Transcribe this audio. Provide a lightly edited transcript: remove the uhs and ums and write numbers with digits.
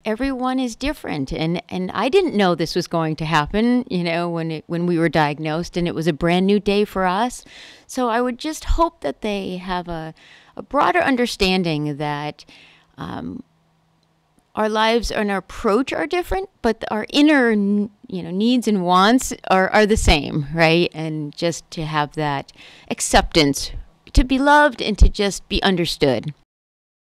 everyone is different, and I didn't know this was going to happen, you know, when we were diagnosed, and it was a brand new day for us. So I would just hope that they have a broader understanding that our lives and our approach are different, but our inner, needs and wants are the same, right? And just to have that acceptance, to be loved and to just be understood.